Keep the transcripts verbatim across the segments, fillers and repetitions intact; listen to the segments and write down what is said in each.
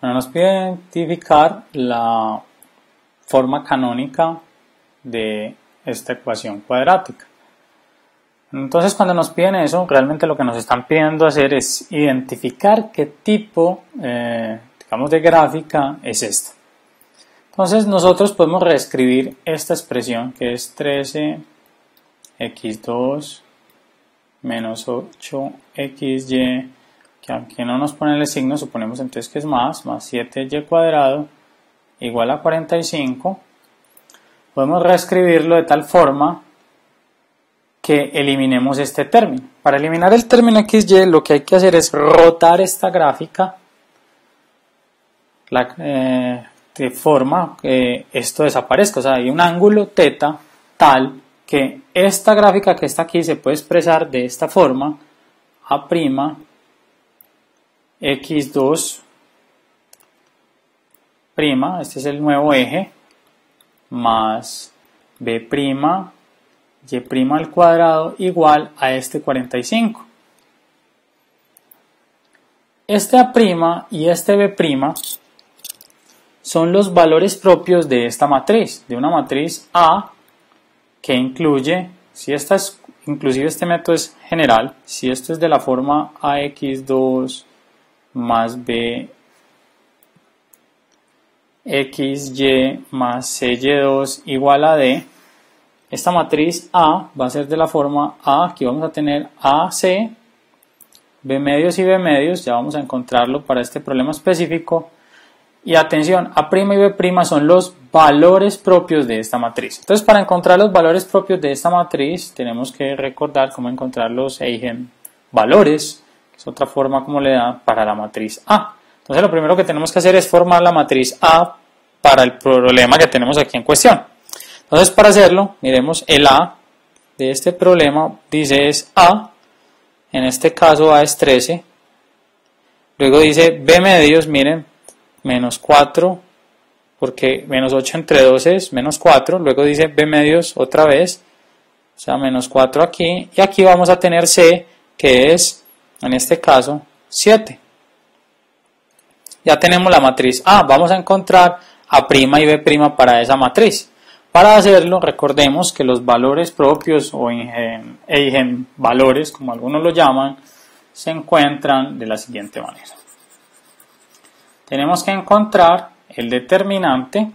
Bueno, nos pide identificar la forma canónica de esta ecuación cuadrática. Entonces, cuando nos piden eso, realmente lo que nos están pidiendo hacer es identificar qué tipo, eh, digamos, de gráfica es esta. Entonces, nosotros podemos reescribir esta expresión que es trece equis dos menos ocho equis y, que aunque no nos pone el signo, suponemos entonces que es más, más siete y cuadrado igual a cuarenta y cinco. Podemos reescribirlo de tal forma que eliminemos este término. Para eliminar el término equis y, lo que hay que hacer es rotar esta gráfica la, eh, de forma que esto desaparezca. O sea, hay un ángulo teta tal que esta gráfica que está aquí se puede expresar de esta forma: a' equis dos', este es el nuevo eje, más b' y' al cuadrado igual a este cuarenta y cinco. Este a' y este b' son los valores propios de esta matriz, de una matriz A que incluye, si esta es, inclusive este método es general, si esto es de la forma a equis dos más b equis y más c y dos igual a d, esta matriz A va a ser de la forma A, aquí vamos a tener A C, B medios y B medios, ya vamos a encontrarlo para este problema específico. Y atención, A' y B' son los valores propios de esta matriz. Entonces, para encontrar los valores propios de esta matriz, tenemos que recordar cómo encontrar los eigenvalores, que es otra forma como le da para la matriz A. Entonces, lo primero que tenemos que hacer es formar la matriz A para el problema que tenemos aquí en cuestión. Entonces, para hacerlo, miremos, el A de este problema dice es A, en este caso A es trece, luego dice B medios, miren, menos cuatro, porque menos ocho entre dos es menos cuatro, luego dice B medios otra vez, o sea, menos cuatro aquí, y aquí vamos a tener C, que es, en este caso, siete. Ya tenemos la matriz A, vamos a encontrar A' y B' para esa matriz. Para hacerlo, recordemos que los valores propios o eigenvalores, como algunos lo llaman, se encuentran de la siguiente manera. Tenemos que encontrar el determinante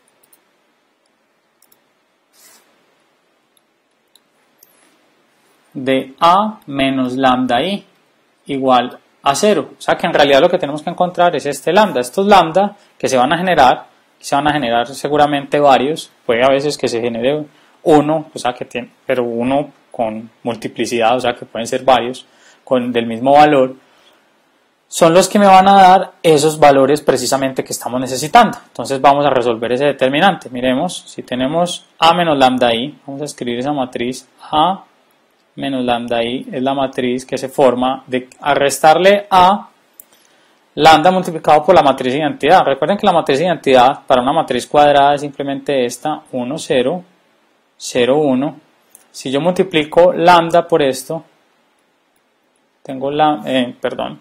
de A menos lambda I igual a cero. O sea que en realidad lo que tenemos que encontrar es este lambda. Estos lambda que se van a generar, se van a generar seguramente varios, puede a veces que se genere uno, o sea que tiene, pero uno con multiplicidad, o sea que pueden ser varios con del mismo valor, son los que me van a dar esos valores precisamente que estamos necesitando. Entonces vamos a resolver ese determinante. Miremos, si tenemos A menos lambda I, vamos a escribir esa matriz A menos lambda I, es la matriz que se forma de a restarle A lambda multiplicado por la matriz de identidad. Recuerden que la matriz de identidad para una matriz cuadrada es simplemente esta, uno, cero, cero, uno. Si yo multiplico lambda por esto, tengo la, eh, perdón,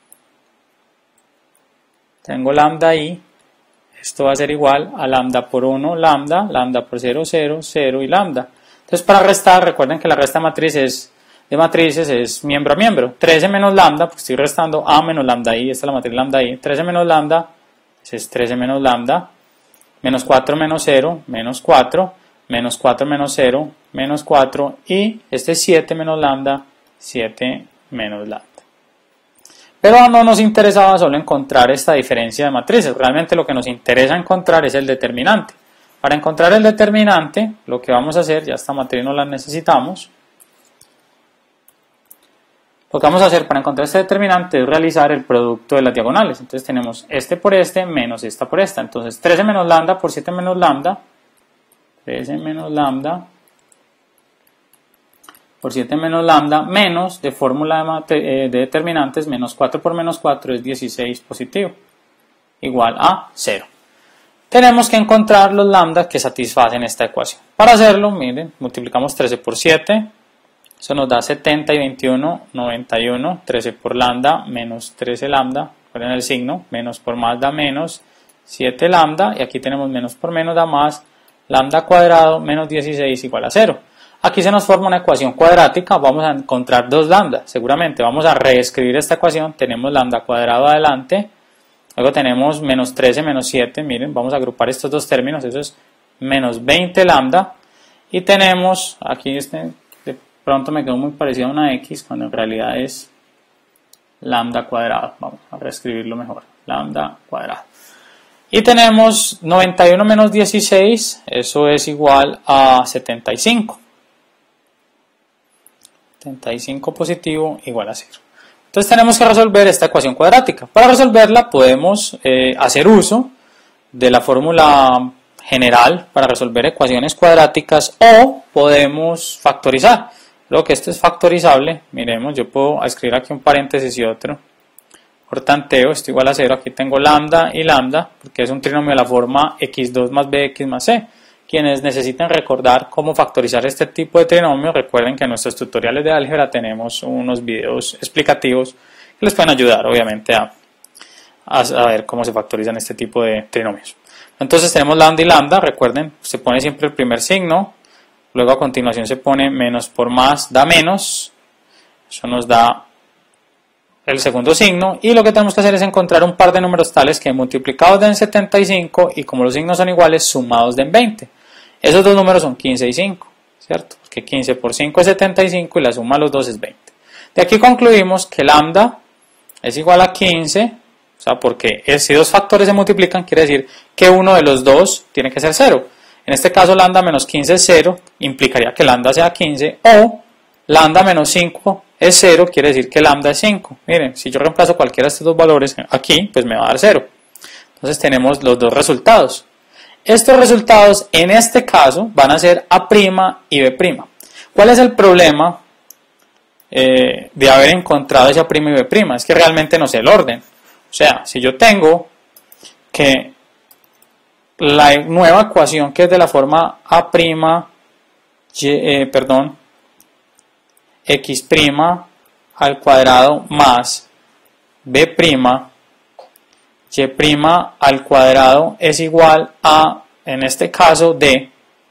tengo lambda I, esto va a ser igual a lambda por uno, lambda, lambda por cero, cero, cero y lambda. Entonces, para restar, recuerden que la resta de matrices, de matrices es miembro a miembro. trece menos lambda, pues estoy restando A menos lambda I, esta es la matriz lambda I. trece menos lambda, es trece menos lambda. Menos cuatro menos cero, menos cuatro. Menos cuatro menos cero, menos cuatro. Y este es siete menos lambda, siete menos lambda. Pero no nos interesaba solo encontrar esta diferencia de matrices, realmente lo que nos interesa encontrar es el determinante. Para encontrar el determinante, lo que vamos a hacer, ya esta matriz no la necesitamos, lo que vamos a hacer para encontrar este determinante es realizar el producto de las diagonales. Entonces tenemos este por este menos esta por esta, entonces trece menos lambda por siete menos lambda, trece menos lambda por siete menos lambda, menos de fórmula de, eh, de determinantes, menos cuatro por menos cuatro es dieciséis positivo, igual a cero. Tenemos que encontrar los lambda que satisfacen esta ecuación. Para hacerlo, miren, multiplicamos trece por siete, eso nos da setenta y veintiuno, noventa y uno, trece por lambda, menos trece lambda, recuerden el signo, menos por más da menos siete lambda, y aquí tenemos menos por menos da más, lambda cuadrado menos dieciséis igual a cero. Aquí se nos forma una ecuación cuadrática, vamos a encontrar dos lambda, seguramente vamos a reescribir esta ecuación, tenemos lambda cuadrado adelante, luego tenemos menos trece menos siete, miren, vamos a agrupar estos dos términos, eso es menos veinte lambda, y tenemos, aquí este, de pronto me quedó muy parecido a una x, cuando en realidad es lambda cuadrado, vamos a reescribirlo mejor, lambda cuadrado. Y tenemos noventa y uno menos dieciséis, eso es igual a setenta y cinco. setenta y cinco positivo igual a cero. Entonces tenemos que resolver esta ecuación cuadrática. Para resolverla podemos eh, hacer uso de la fórmula general para resolver ecuaciones cuadráticas o podemos factorizar. Lo que esto es factorizable, miremos, yo puedo escribir aquí un paréntesis y otro. Por tanteo, esto igual a cero, aquí tengo lambda y lambda, porque es un trinomio de la forma equis dos más bx más c. Quienes necesiten recordar cómo factorizar este tipo de trinomio, recuerden que en nuestros tutoriales de álgebra tenemos unos videos explicativos que les pueden ayudar, obviamente, a, a saber cómo se factorizan este tipo de trinomios. Entonces tenemos lambda y lambda, recuerden, se pone siempre el primer signo, luego a continuación se pone menos por más da menos, eso nos da el segundo signo, y lo que tenemos que hacer es encontrar un par de números tales que multiplicados den setenta y cinco y como los signos son iguales, sumados den veinte. Esos dos números son quince y cinco, ¿cierto? Porque quince por cinco es setenta y cinco y la suma de los dos es veinte. De aquí concluimos que lambda es igual a quince, o sea, porque si dos factores se multiplican, quiere decir que uno de los dos tiene que ser cero. En este caso, lambda menos quince es cero, implicaría que lambda sea quince, o lambda menos cinco es cero, quiere decir que lambda es cinco. Miren, si yo reemplazo cualquiera de estos dos valores aquí, pues me va a dar cero. Entonces tenemos los dos resultados. Estos resultados, en este caso, van a ser A' y B'. ¿Cuál es el problema eh, de haber encontrado ese A' y B'? Es que realmente no sé el orden. O sea, si yo tengo que la nueva ecuación que es de la forma A', y, eh, perdón, x' al cuadrado más b', y' al cuadrado es igual a, en este caso, d,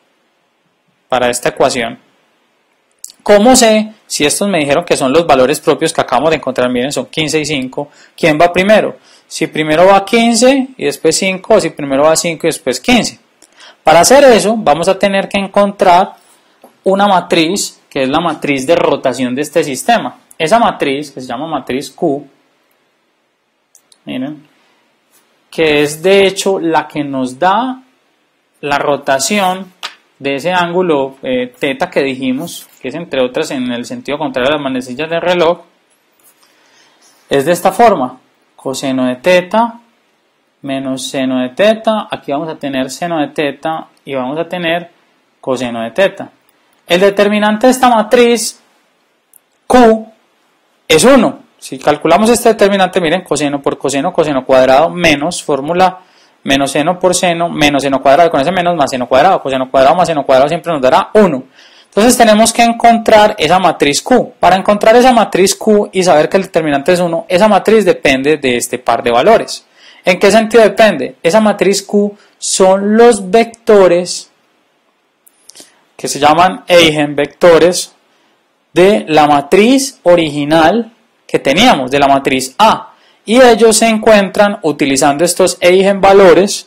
para esta ecuación. ¿Cómo sé si estos me dijeron que son los valores propios que acabamos de encontrar? Miren, son quince y cinco. ¿Quién va primero? Si primero va quince y después cinco, o si primero va cinco y después quince. Para hacer eso, vamos a tener que encontrar una matriz, que es la matriz de rotación de este sistema. Esa matriz, que se llama matriz Q, miren, que es de hecho la que nos da la rotación de ese ángulo eh, teta que dijimos, que es entre otras en el sentido contrario a las manecillas del reloj, es de esta forma: coseno de teta menos seno de teta, aquí vamos a tener seno de teta y vamos a tener coseno de teta. El determinante de esta matriz Q es uno. Si calculamos este determinante, miren, coseno por coseno, coseno cuadrado, menos fórmula menos seno por seno, menos seno cuadrado, con ese menos más seno cuadrado, coseno cuadrado más seno cuadrado siempre nos dará uno. Entonces tenemos que encontrar esa matriz Q. Para encontrar esa matriz Q y saber que el determinante es uno, esa matriz depende de este par de valores. ¿En qué sentido depende? Esa matriz Q son los vectores que se llaman eigenvectores de la matriz original que teníamos, de la matriz A. Y ellos se encuentran utilizando estos eigenvalores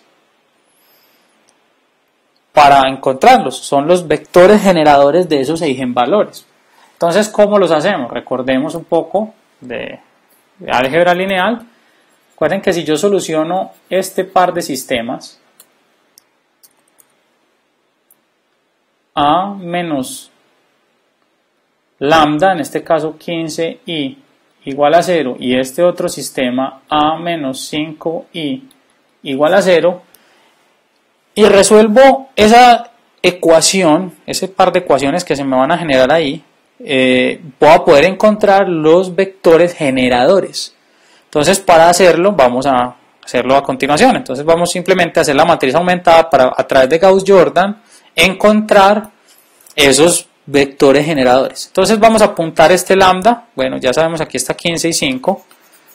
para encontrarlos. Son los vectores generadores de esos eigenvalores. Entonces, ¿cómo los hacemos? Recordemos un poco de, de álgebra lineal. Recuerden que si yo soluciono este par de sistemas, A menos lambda, en este caso quince i igual a cero, y este otro sistema A menos cinco i igual a cero, y resuelvo esa ecuación, ese par de ecuaciones que se me van a generar ahí, eh, voy a poder encontrar los vectores generadores. Entonces, para hacerlo, vamos a hacerlo a continuación. Entonces, vamos simplemente a hacer la matriz aumentada para, a través de Gauss-Jordan, encontrar esos vectores generadores. Entonces, vamos a apuntar este lambda. Bueno, ya sabemos, aquí está quince y cinco.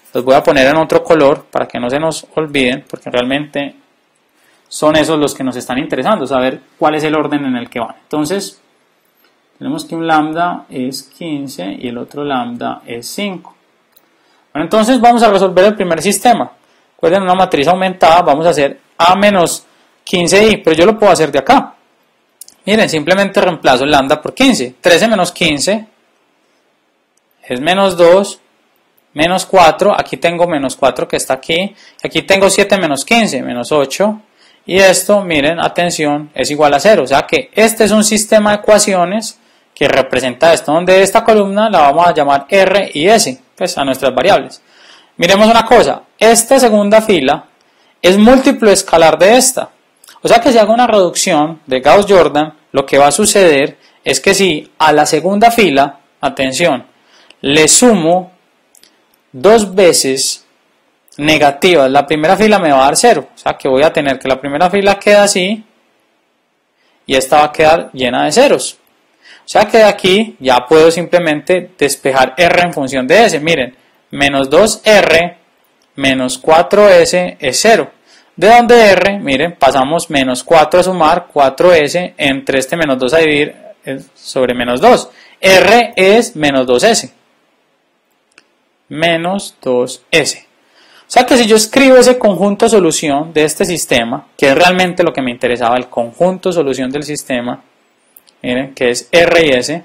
los voy a poner en otro color para que no se nos olviden, porque realmente son esos los que nos están interesando, saber cuál es el orden en el que van. Entonces, tenemos que un lambda es quince y el otro lambda es cinco. Bueno, entonces vamos a resolver el primer sistema. Recuerden, una matriz aumentada, vamos a hacer A menos quince i, pero yo lo puedo hacer de acá. Miren, simplemente reemplazo el lambda por quince. trece menos quince es menos dos, menos cuatro, aquí tengo menos cuatro que está aquí, aquí tengo siete menos quince, menos ocho, y esto, miren, atención, es igual a cero. O sea que este es un sistema de ecuaciones que representa esto, donde esta columna la vamos a llamar R y S, pues a nuestras variables. Miremos una cosa, esta segunda fila es múltiplo escalar de esta. O sea que si hago una reducción de Gauss-Jordan, lo que va a suceder es que si a la segunda fila, atención, le sumo dos veces negativas, la primera fila me va a dar cero. O sea que voy a tener que la primera fila queda así y esta va a quedar llena de ceros. O sea que de aquí ya puedo simplemente despejar R en función de S. Miren, menos dos R menos cuatro S es cero. De donde R, miren, pasamos menos cuatro a sumar cuatro S entre este menos dos a dividir sobre menos dos. R es menos dos S. Menos dos S. O sea que si yo escribo ese conjunto solución de este sistema, que es realmente lo que me interesaba, el conjunto solución del sistema, miren, que es R y S,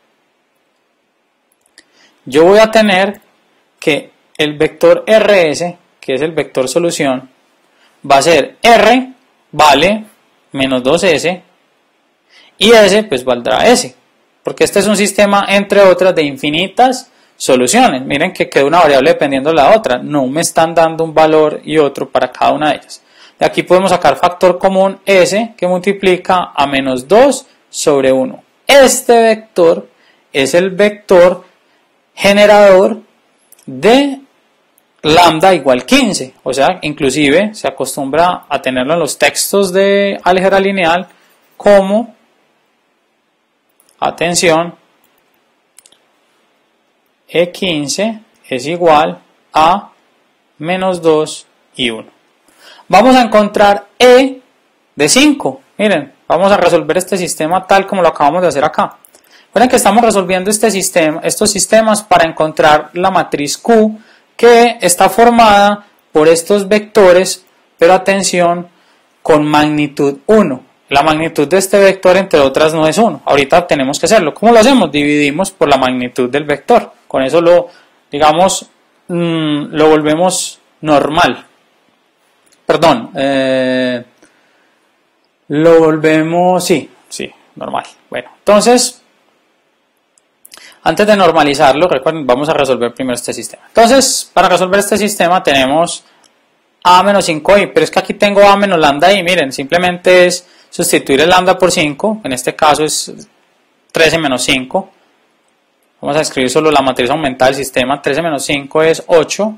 yo voy a tener que el vector R S, que es el vector solución, va a ser R vale menos dos S y S pues valdrá S, porque este es un sistema entre otras de infinitas soluciones. Miren que queda una variable dependiendo de la otra, no me están dando un valor y otro para cada una de ellas. De aquí podemos sacar factor común S que multiplica a menos dos sobre uno. Este vector es el vector generador de lambda igual quince, o sea, inclusive se acostumbra a tenerlo en los textos de álgebra lineal como, atención, E quince es igual a menos dos y uno. Vamos a encontrar E de cinco, miren, vamos a resolver este sistema tal como lo acabamos de hacer acá. Recuerden que estamos resolviendo este sistema, estos sistemas para encontrar la matriz Q, que está formada por estos vectores, pero atención, con magnitud uno. La magnitud de este vector, entre otras, no es uno. Ahorita tenemos que hacerlo. ¿Cómo lo hacemos? Dividimos por la magnitud del vector. Con eso lo, digamos, mmm, lo volvemos normal. Perdón, eh, lo volvemos, sí, sí, normal. Bueno, entonces, antes de normalizarlo, recuerden, vamos a resolver primero este sistema. Entonces, para resolver este sistema tenemos A menos cinco i, pero es que aquí tengo A menos lambda i, miren, simplemente es sustituir el lambda por cinco, en este caso es trece menos cinco. Vamos a escribir solo la matriz aumentada del sistema, trece menos cinco es ocho,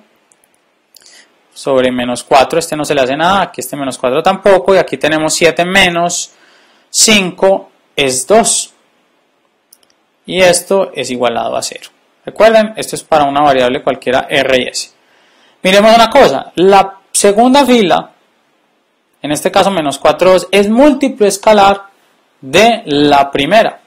sobre menos cuatro, este no se le hace nada, aquí este menos cuatro tampoco, y aquí tenemos siete menos cinco es dos. Y esto es igualado a cero. Recuerden, esto es para una variable cualquiera R y S. Miremos una cosa, la segunda fila, en este caso menos cuatro, dos, es múltiplo escalar de la primera.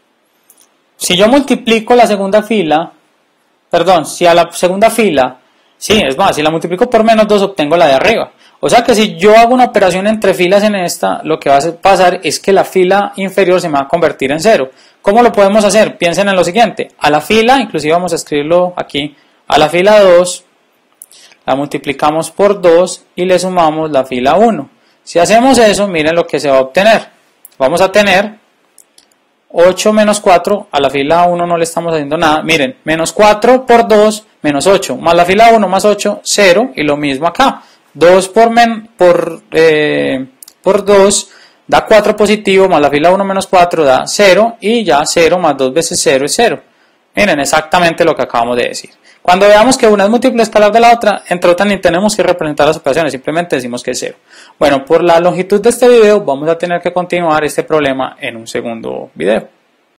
Si yo multiplico la segunda fila, perdón, si a la segunda fila, sí, es más, si la multiplico por menos dos obtengo la de arriba. O sea que si yo hago una operación entre filas en esta, lo que va a pasar es que la fila inferior se me va a convertir en cero. ¿Cómo lo podemos hacer? Piensen en lo siguiente, a la fila, inclusive vamos a escribirlo aquí, a la fila dos, la multiplicamos por dos y le sumamos la fila uno. Si hacemos eso, miren lo que se va a obtener. Vamos a tener ocho menos cuatro, a la fila uno no le estamos haciendo nada, miren, menos cuatro por dos, menos ocho, más la fila uno más ocho, cero, y lo mismo acá, dos por, men, por, eh, por dos da cuatro positivo, más la fila uno menos cuatro da cero, y ya cero más dos veces cero es cero. Miren, exactamente lo que acabamos de decir. Cuando veamos que una es múltiplo escalar de la otra, entre otras ni tenemos que representar las operaciones, simplemente decimos que es cero. Bueno, por la longitud de este video vamos a tener que continuar este problema en un segundo video.